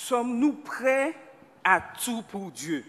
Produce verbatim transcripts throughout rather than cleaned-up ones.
sommes-nous prêts à tout pour Dieu?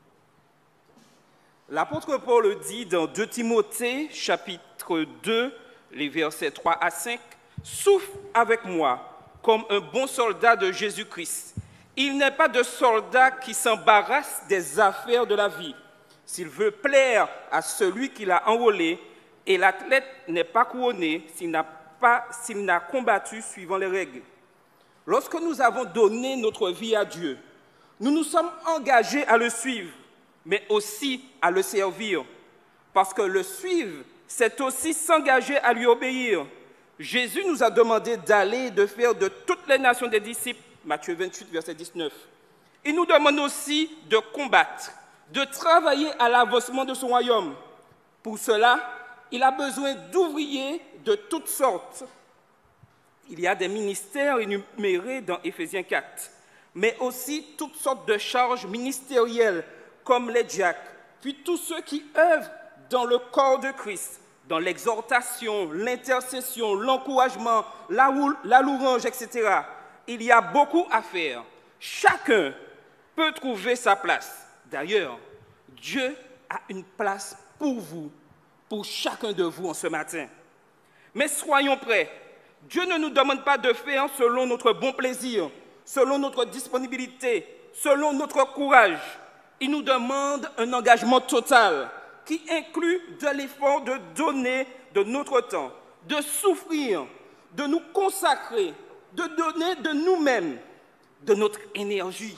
L'apôtre Paul dit dans deux Timothée, chapitre deux, les versets trois à cinq, « Souffre avec moi comme un bon soldat de Jésus-Christ. Il n'est pas de soldat qui s'embarrasse des affaires de la vie. S'il veut plaire à celui qui l'a enrôlé, et l'athlète n'est pas couronné s'il n'a pas, s'il n'a combattu suivant les règles. Lorsque nous avons donné notre vie à Dieu, nous nous sommes engagés à le suivre, mais aussi à le servir. Parce que le suivre, c'est aussi s'engager à lui obéir. Jésus nous a demandé d'aller et de faire de toutes les nations des disciples, Matthieu vingt-huit, verset dix-neuf. Il nous demande aussi de combattre, de travailler à l'avancement de son royaume. Pour cela, il a besoin d'ouvriers de toutes sortes. Il y a des ministères énumérés dans Éphésiens quatre, mais aussi toutes sortes de charges ministérielles, comme les diacres, puis tous ceux qui œuvrent dans le corps de Christ, dans l'exhortation, l'intercession, l'encouragement, la, la louange, et cetera. Il y a beaucoup à faire. Chacun peut trouver sa place. D'ailleurs, Dieu a une place pour vous, pour chacun de vous en ce matin. Mais soyons prêts. Dieu ne nous demande pas de faire selon notre bon plaisir, selon notre disponibilité, selon notre courage. Il nous demande un engagement total qui inclut de l'effort de donner de notre temps, de souffrir, de nous consacrer, de donner de nous-mêmes, de notre énergie.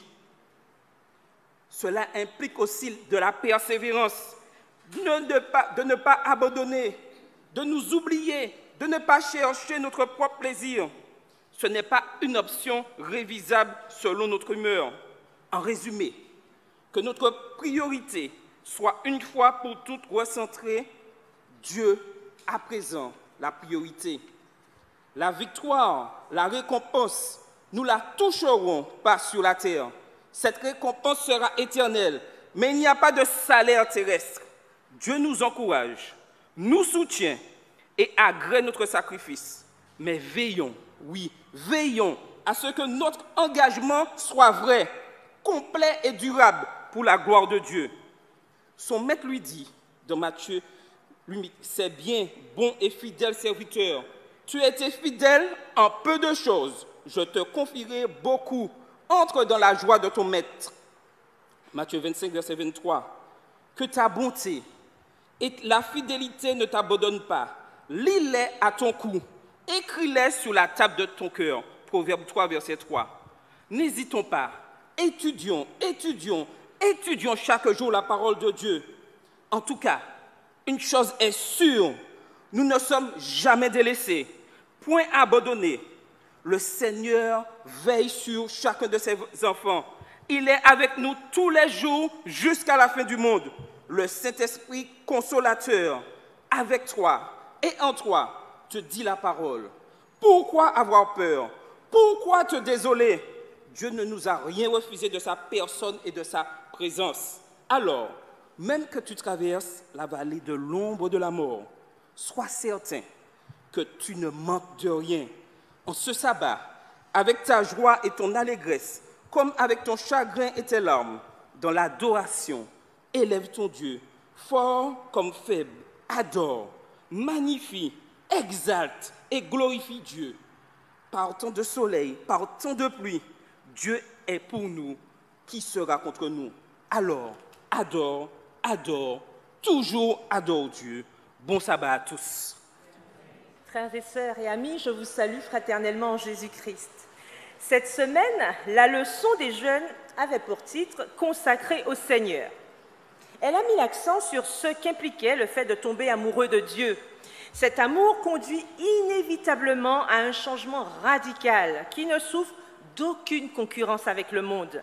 Cela implique aussi de la persévérance, de ne pas, de ne pas abandonner, de nous oublier, de ne pas chercher notre propre plaisir. Ce n'est pas une option révisable selon notre humeur. En résumé, que notre priorité soit une fois pour toutes recentrée, Dieu à présent la priorité. La victoire, la récompense, nous la toucherons pas sur la terre. Cette récompense sera éternelle, mais il n'y a pas de salaire terrestre. Dieu nous encourage, nous soutient et agrée notre sacrifice. Mais veillons, oui, veillons à ce que notre engagement soit vrai, complet et durable pour la gloire de Dieu. Son maître lui dit, dans Matthieu, c'est bien, bon et fidèle serviteur. Tu as été fidèle en peu de choses. Je te confierai beaucoup. Entre dans la joie de ton maître. Matthieu vingt-cinq, verset vingt-trois. Que ta bonté et la fidélité ne t'abandonnent pas. Lis-les à ton cou. Écris-les sur la table de ton cœur. Proverbe trois, verset trois. N'hésitons pas. Étudions, étudions, étudions chaque jour la parole de Dieu. En tout cas, une chose est sûre, nous ne sommes jamais délaissés, point abandonnés. Le Seigneur veille sur chacun de ses enfants. Il est avec nous tous les jours jusqu'à la fin du monde. Le Saint-Esprit consolateur, avec toi et en toi, te dit la parole. Pourquoi avoir peur? Pourquoi te désoler? Dieu ne nous a rien refusé de sa personne et de sa présence. Alors, même que tu traverses la vallée de l'ombre de la mort, sois certain que tu ne manques de rien. En ce sabbat, avec ta joie et ton allégresse, comme avec ton chagrin et tes larmes, dans l'adoration, élève ton Dieu, fort comme faible, adore, magnifie, exalte et glorifie Dieu. Par temps de soleil, par temps de pluie, Dieu est pour nous, qui sera contre nous? Alors, adore, adore, toujours adore Dieu. Bon sabbat à tous. Frères et sœurs et amis, je vous salue fraternellement en Jésus-Christ. Cette semaine, la leçon des jeunes avait pour titre « Consacré au Seigneur ». Elle a mis l'accent sur ce qu'impliquait le fait de tomber amoureux de Dieu. Cet amour conduit inévitablement à un changement radical qui ne souffre d'aucune concurrence avec le monde.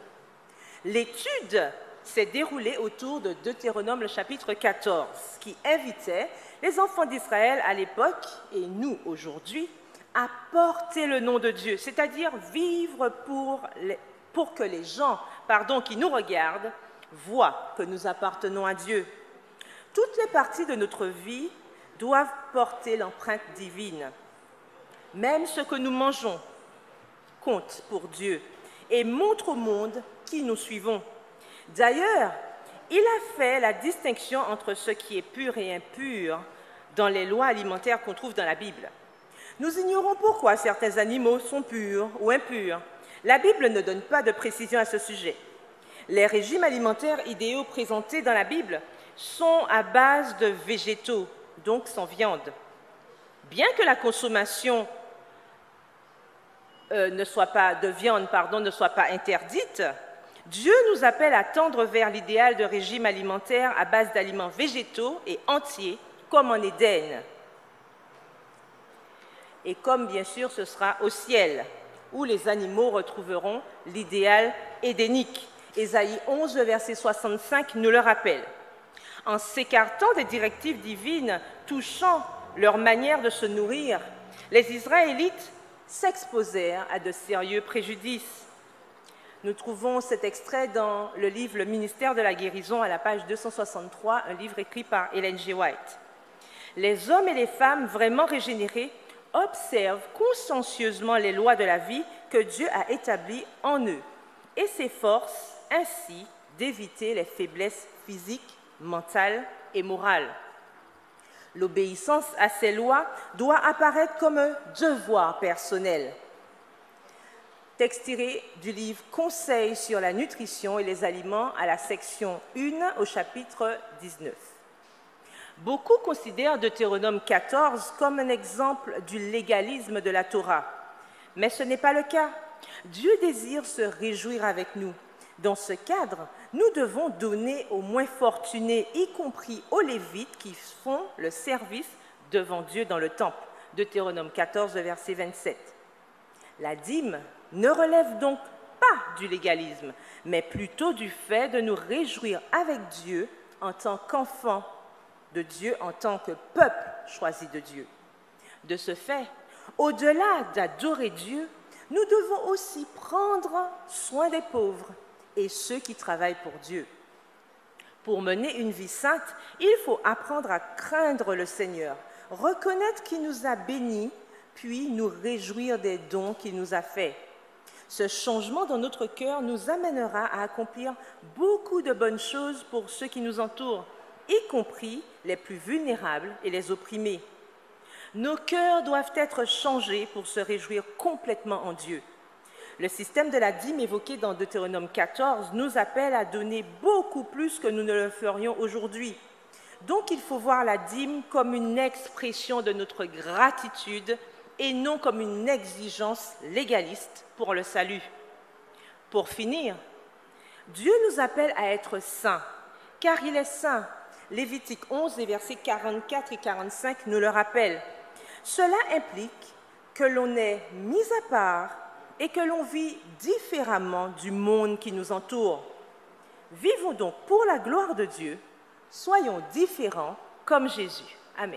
L'étude s'est déroulée autour de Deutéronome, le chapitre quatorze, qui invitait les enfants d'Israël à l'époque, et nous aujourd'hui, à porter le nom de Dieu, c'est-à-dire vivre pour, les, pour que les gens pardon, qui nous regardent voient que nous appartenons à Dieu. Toutes les parties de notre vie doivent porter l'empreinte divine. Même ce que nous mangeons compte pour Dieu. et montre au monde qui nous suivons. D'ailleurs, il a fait la distinction entre ce qui est pur et impur dans les lois alimentaires qu'on trouve dans la Bible. Nous ignorons pourquoi certains animaux sont purs ou impurs. La Bible ne donne pas de précision à ce sujet. Les régimes alimentaires idéaux présentés dans la Bible sont à base de végétaux, donc sans viande. Bien que la consommation euh, ne soit pas, de viande pardon, ne soit pas interdite, Dieu nous appelle à tendre vers l'idéal de régime alimentaire à base d'aliments végétaux et entiers, comme en Éden. Et comme bien sûr ce sera au ciel, où les animaux retrouveront l'idéal édénique. Ésaïe onze, verset soixante-cinq nous le rappelle. En s'écartant des directives divines touchant leur manière de se nourrir, les Israélites s'exposèrent à de sérieux préjudices. Nous trouvons cet extrait dans le livre Le ministère de la guérison à la page deux cent soixante-trois, un livre écrit par Ellen G. White. Les hommes et les femmes vraiment régénérés observent consciencieusement les lois de la vie que Dieu a établies en eux et s'efforcent ainsi d'éviter les faiblesses physiques, mentales et morales. L'obéissance à ces lois doit apparaître comme un devoir personnel. Texte tiré du livre Conseils sur la nutrition et les aliments à la section un au chapitre dix-neuf. Beaucoup considèrent Deutéronome quatorze comme un exemple du légalisme de la Torah, mais ce n'est pas le cas. Dieu désire se réjouir avec nous. Dans ce cadre, nous devons donner aux moins fortunés, y compris aux Lévites qui font le service devant Dieu dans le temple. Deutéronome quatorze, verset vingt-sept. La dîme ne relève donc pas du légalisme, mais plutôt du fait de nous réjouir avec Dieu en tant qu'enfants de Dieu, en tant que peuple choisi de Dieu. De ce fait, au-delà d'adorer Dieu, nous devons aussi prendre soin des pauvres et ceux qui travaillent pour Dieu. Pour mener une vie sainte, il faut apprendre à craindre le Seigneur, reconnaître qu'il nous a bénis, puis nous réjouir des dons qu'il nous a faits. Ce changement dans notre cœur nous amènera à accomplir beaucoup de bonnes choses pour ceux qui nous entourent, y compris les plus vulnérables et les opprimés. Nos cœurs doivent être changés pour se réjouir complètement en Dieu. Le système de la dîme évoqué dans Deutéronome quatorze nous appelle à donner beaucoup plus que nous ne le ferions aujourd'hui. Donc il faut voir la dîme comme une expression de notre gratitude et non comme une exigence légaliste pour le salut. Pour finir, Dieu nous appelle à être saints, car il est saint. Lévitique onze, les versets quarante-quatre et quarante-cinq nous le rappellent. Cela implique que l'on est mis à part et que l'on vit différemment du monde qui nous entoure. Vivons donc pour la gloire de Dieu, soyons différents comme Jésus. Amen.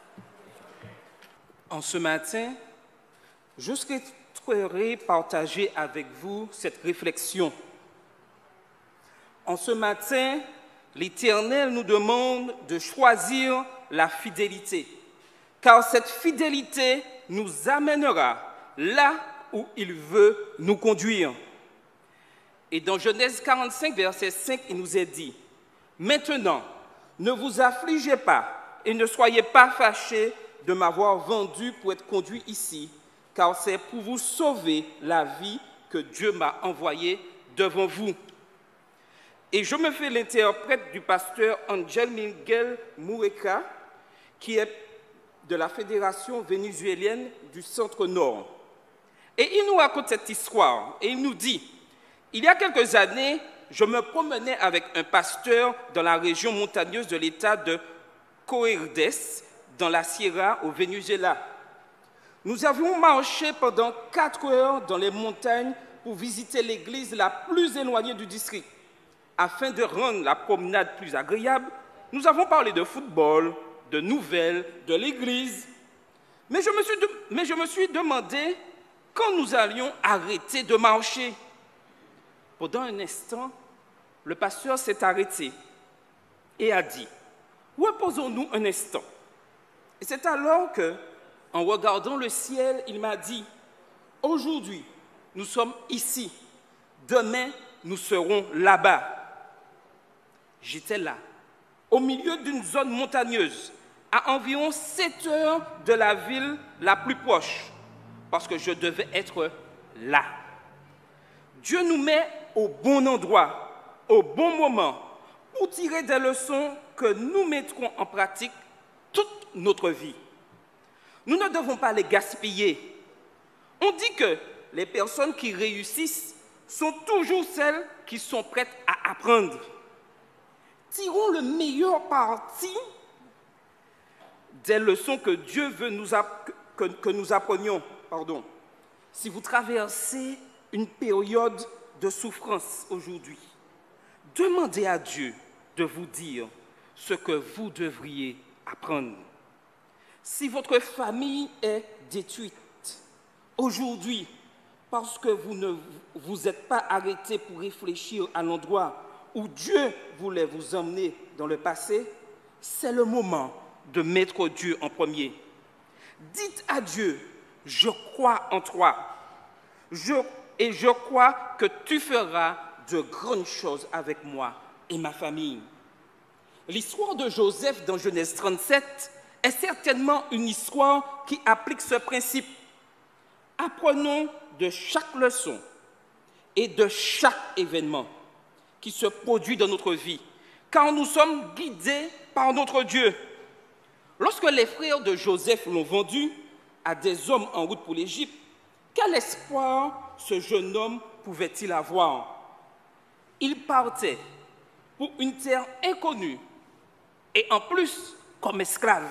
En ce matin, je souhaiterais partager avec vous cette réflexion. En ce matin, l'Éternel nous demande de choisir la fidélité, car cette fidélité nous amènera là où il veut nous conduire. Et dans Genèse quarante-cinq, verset cinq, il nous est dit, « Maintenant, ne vous affligez pas et ne soyez pas fâchés de m'avoir vendu pour être conduit ici, car c'est pour vous sauver la vie que Dieu m'a envoyé devant vous. » Et je me fais l'interprète du pasteur Angel Miguel Mureca, qui est de la Fédération vénézuélienne du Centre-Nord. Et il nous raconte cette histoire, et il nous dit, « Il y a quelques années, je me promenais avec un pasteur dans la région montagneuse de l'État de Coerdes, dans la Sierra, au Venezuela. Nous avions marché pendant quatre heures dans les montagnes pour visiter l'église la plus éloignée du district. Afin de rendre la promenade plus agréable, nous avons parlé de football, de nouvelles, de l'église. Mais je me suis, de... Mais je me suis demandé quand nous allions arrêter de marcher. Pendant un instant, le pasteur s'est arrêté et a dit, « Reposons-nous un instant. » Et c'est alors que, en regardant le ciel, il m'a dit, « Aujourd'hui, nous sommes ici, Demain, nous serons là-bas. J'étais là, au milieu d'une zone montagneuse, à environ sept heures de la ville la plus proche, parce que je devais être là. Dieu nous met au bon endroit, au bon moment, pour tirer des leçons que nous mettrons en pratique toute notre vie. Nous ne devons pas les gaspiller. On dit que les personnes qui réussissent sont toujours celles qui sont prêtes à apprendre. Tirons le meilleur parti des leçons que Dieu veut nous que, que nous apprenions. Pardon. Si vous traversez une période de souffrance aujourd'hui, demandez à Dieu de vous dire ce que vous devriez apprendre. Si votre famille est détruite aujourd'hui parce que vous ne vous êtes pas arrêté pour réfléchir à l'endroit où Dieu voulait vous emmener dans le passé, c'est le moment de mettre Dieu en premier. Dites à Dieu, je crois en toi, je, et je crois que tu feras de grandes choses avec moi et ma famille. L'histoire de Joseph dans Genèse trente-sept est certainement une histoire qui applique ce principe. Apprenons de chaque leçon et de chaque événement qui se produit dans notre vie, car nous sommes guidés par notre Dieu. Lorsque les frères de Joseph l'ont vendu à des hommes en route pour l'Égypte, quel espoir ce jeune homme pouvait-il avoir? Il partait pour une terre inconnue et en plus comme esclave.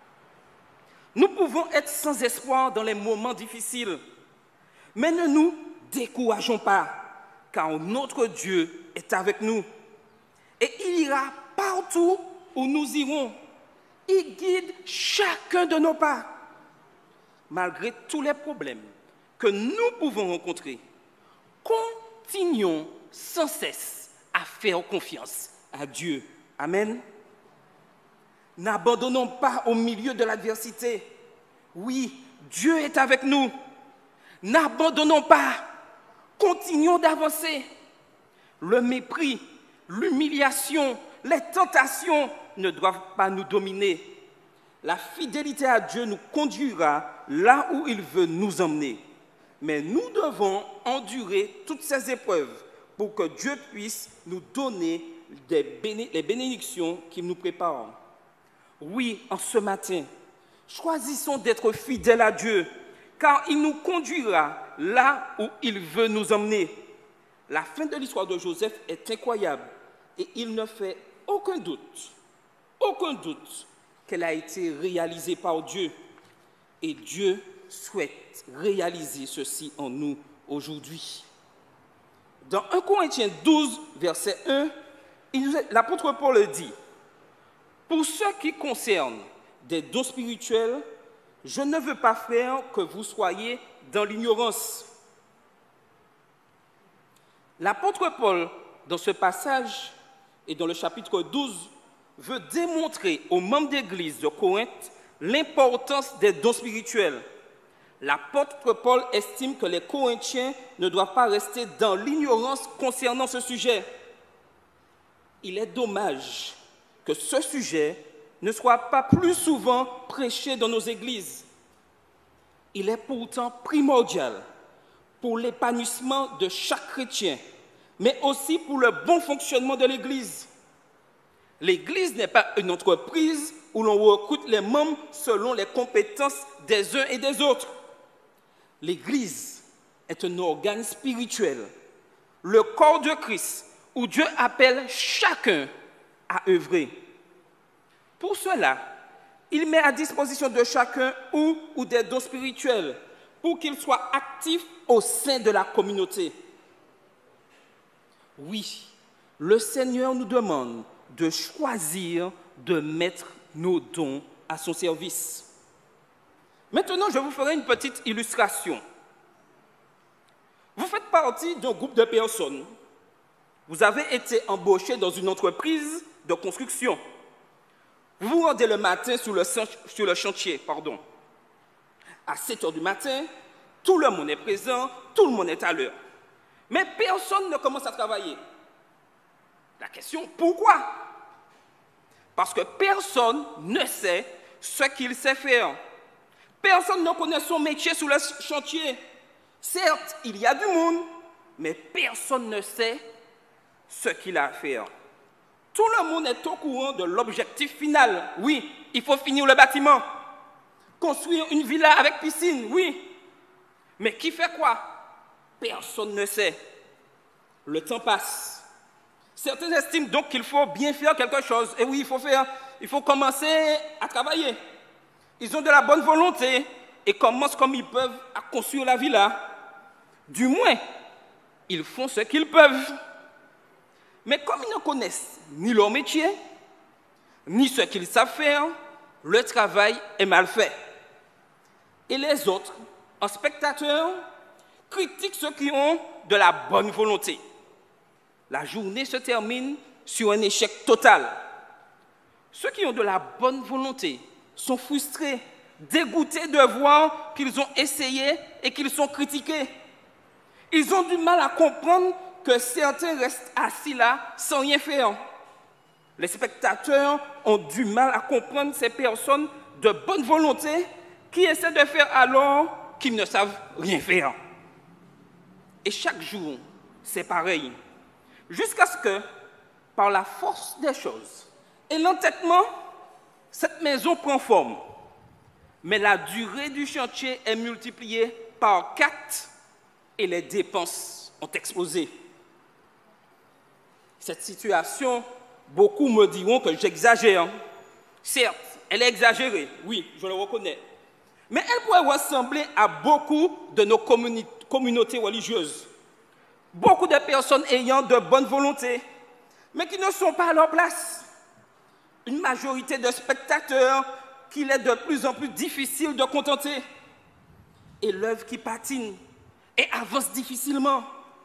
Nous pouvons être sans espoir dans les moments difficiles, mais ne nous décourageons pas, car notre Dieu est avec nous. Et il ira partout où nous irons. Il guide chacun de nos pas. Malgré tous les problèmes que nous pouvons rencontrer, continuons sans cesse à faire confiance à Dieu. Amen. N'abandonnons pas au milieu de l'adversité. Oui, Dieu est avec nous. N'abandonnons pas. Continuons d'avancer. Le mépris, l'humiliation, les tentations ne doivent pas nous dominer. La fidélité à Dieu nous conduira là où il veut nous emmener. Mais nous devons endurer toutes ces épreuves pour que Dieu puisse nous donner des béné- les bénédictions qu'il nous prépare. Oui, en ce matin, choisissons d'être fidèles à Dieu, car il nous conduira là où il veut nous emmener. La fin de l'histoire de Joseph est incroyable et il ne fait aucun doute, aucun doute qu'elle a été réalisée par Dieu. Et Dieu souhaite réaliser ceci en nous aujourd'hui. Dans premier Corinthiens douze, verset un, l'apôtre Paul dit: pour ce qui concerne des dons spirituels, je ne veux pas faire que vous soyez dans l'ignorance. L'apôtre Paul, dans ce passage et dans le chapitre douze, veut démontrer aux membres d'église de Corinthe l'importance des dons spirituels. L'apôtre Paul estime que les Corinthiens ne doivent pas rester dans l'ignorance concernant ce sujet. Il est dommage que ce sujet ne soit pas plus souvent prêché dans nos églises. Il est pourtant primordial pour l'épanouissement de chaque chrétien, mais aussi pour le bon fonctionnement de l'Église. L'Église n'est pas une entreprise où l'on recrute les membres selon les compétences des uns et des autres. L'Église est un organe spirituel, le corps de Christ, où Dieu appelle chacun à œuvrer. Pour cela, il met à disposition de chacun ou, ou des dons spirituels pour qu'il soit actif au sein de la communauté. Oui, le Seigneur nous demande de choisir de mettre nos dons à son service. Maintenant, je vous ferai une petite illustration. Vous faites partie d'un groupe de personnes. Vous avez été embauché dans une entreprise de construction. Vous vous rendez le matin sur le, sur le chantier, pardon. À sept heures du matin, tout le monde est présent, tout le monde est à l'heure. Mais personne ne commence à travailler. La question, pourquoi? Parce que personne ne sait ce qu'il sait faire. Personne ne connaît son métier sur le chantier. Certes, il y a du monde, mais personne ne sait ce qu'il a à faire. Tout le monde est au courant de l'objectif final. Oui, il faut finir le bâtiment. Construire une villa avec piscine, oui. Mais qui fait quoi? Personne ne sait. Le temps passe. Certains estiment donc qu'il faut bien faire quelque chose. Et oui, il faut faire, il faut commencer à travailler. Ils ont de la bonne volonté et commencent comme ils peuvent à construire la villa. Du moins, ils font ce qu'ils peuvent. Mais comme ils ne connaissent ni leur métier, ni ce qu'ils savent faire, le travail est mal fait. Et les autres, en spectateurs, critiquent ceux qui ont de la bonne volonté. La journée se termine sur un échec total. Ceux qui ont de la bonne volonté sont frustrés, dégoûtés de voir qu'ils ont essayé et qu'ils sont critiqués. Ils ont du mal à comprendre que certains restent assis là sans rien faire. Les spectateurs ont du mal à comprendre ces personnes de bonne volonté qui essaient de faire alors qu'ils ne savent rien faire. Et chaque jour, c'est pareil. Jusqu'à ce que, par la force des choses et l'entêtement, cette maison prend forme. Mais la durée du chantier est multipliée par quatre et les dépenses ont explosé. Cette situation, beaucoup me diront que j'exagère. Certes, elle est exagérée, oui, je le reconnais. Mais elle pourrait ressembler à beaucoup de nos communi- communautés religieuses. Beaucoup de personnes ayant de bonne volonté, mais qui ne sont pas à leur place. Une majorité de spectateurs qu'il est de plus en plus difficile de contenter. Et l'œuvre qui patine et avance difficilement.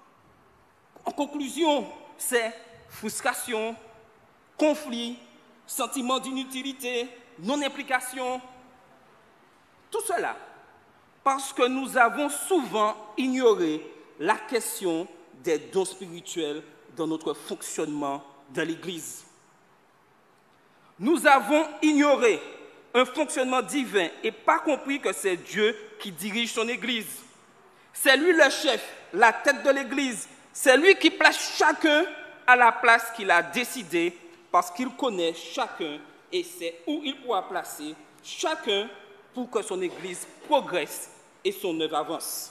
En conclusion, c'est frustration, conflit, sentiment d'inutilité, non-implication. Tout cela parce que nous avons souvent ignoré la question des dons spirituels dans notre fonctionnement de l'Église. Nous avons ignoré un fonctionnement divin et pas compris que c'est Dieu qui dirige son Église. C'est lui le chef, la tête de l'Église. C'est lui qui place chacun à la place qu'il a décidé parce qu'il connaît chacun et sait où il pourra placer chacun pour que son Église progresse et son œuvre avance.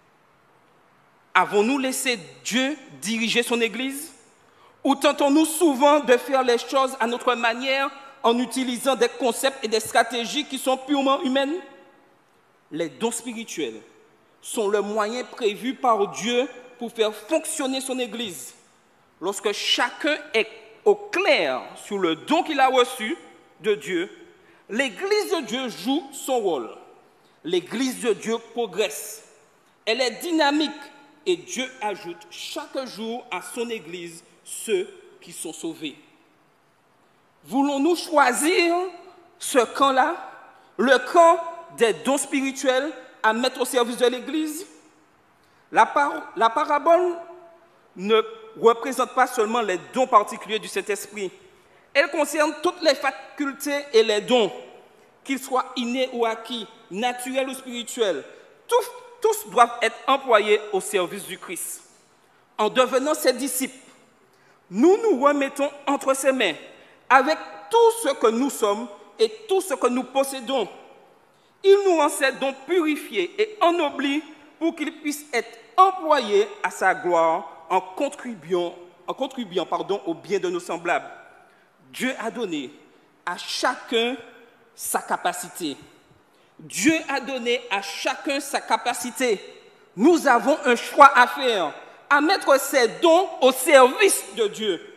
Avons-nous laissé Dieu diriger son Église? Ou tentons-nous souvent de faire les choses à notre manière en utilisant des concepts et des stratégies qui sont purement humaines? Les dons spirituels sont le moyen prévu par Dieu pour faire fonctionner son Église. Lorsque chacun est au clair sur le don qu'il a reçu de Dieu, l'Église de Dieu joue son rôle. L'Église de Dieu progresse. Elle est dynamique et Dieu ajoute chaque jour à son Église ceux qui sont sauvés. Voulons-nous choisir ce camp-là, le camp des dons spirituels à mettre au service de l'Église? La, par- la parabole ne représente pas seulement les dons particuliers du Saint-Esprit. Elle concerne toutes les facultés et les dons, qu'ils soient innés ou acquis, naturels ou spirituels. Tous, tous doivent être employés au service du Christ. En devenant ses disciples, nous nous remettons entre ses mains avec tout ce que nous sommes et tout ce que nous possédons. Il nous rend ces dons purifiés et ennoblis pour qu'ils puissent être employés à sa gloire en contribuant, en contribuant pardon, au bien de nos semblables. Dieu a donné à chacun sa capacité. Dieu a donné à chacun sa capacité. Nous avons un choix à faire, à mettre ces dons au service de Dieu.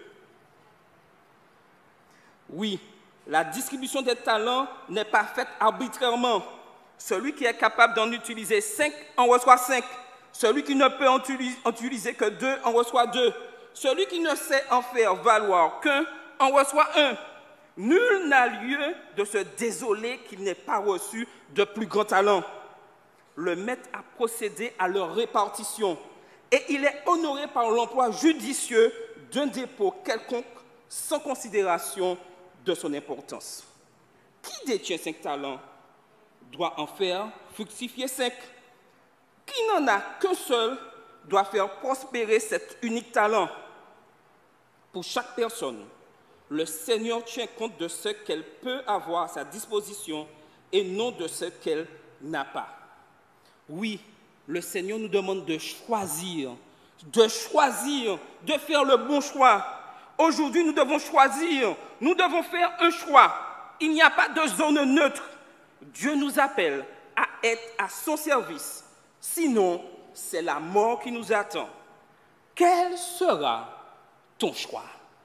Oui, la distribution des talents n'est pas faite arbitrairement. Celui qui est capable d'en utiliser cinq en reçoit cinq. Celui qui ne peut en utiliser que deux en reçoit deux. Celui qui ne sait en faire valoir qu'un en reçoit un. Nul n'a lieu de se désoler qu'il n'ait pas reçu de plus grands talents. Le maître a procédé à leur répartition et il est honoré par l'emploi judicieux d'un dépôt quelconque sans considération de son importance. Qui détient cinq talents doit en faire fructifier cinq. Qui n'en a qu'un seul doit faire prospérer cet unique talent. Pour chaque personne, le Seigneur tient compte de ce qu'elle peut avoir à sa disposition et non de ce qu'elle n'a pas. Oui, le Seigneur nous demande de choisir, de choisir, de faire le bon choix. Aujourd'hui, nous devons choisir, nous devons faire un choix. Il n'y a pas de zone neutre. Dieu nous appelle à être à son service. Sinon, c'est la mort qui nous attend. Quel sera ton choix?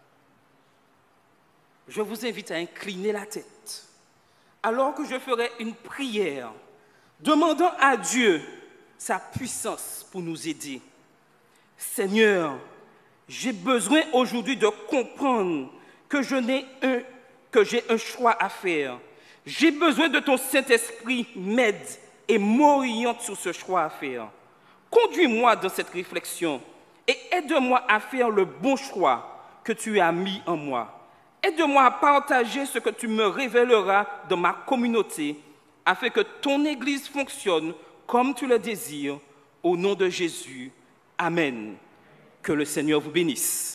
Je vous invite à incliner la tête alors que je ferai une prière demandant à Dieu sa puissance pour nous aider. Seigneur, j'ai besoin aujourd'hui de comprendre que je n'ai un, que j'ai un choix à faire. J'ai besoin de ton Saint-Esprit m'aide et m'oriente sur ce choix à faire. Conduis-moi dans cette réflexion et aide-moi à faire le bon choix que tu as mis en moi. Aide-moi à partager ce que tu me révéleras dans ma communauté afin que ton Église fonctionne comme tu le désires. Au nom de Jésus, Amen. Que le Seigneur vous bénisse.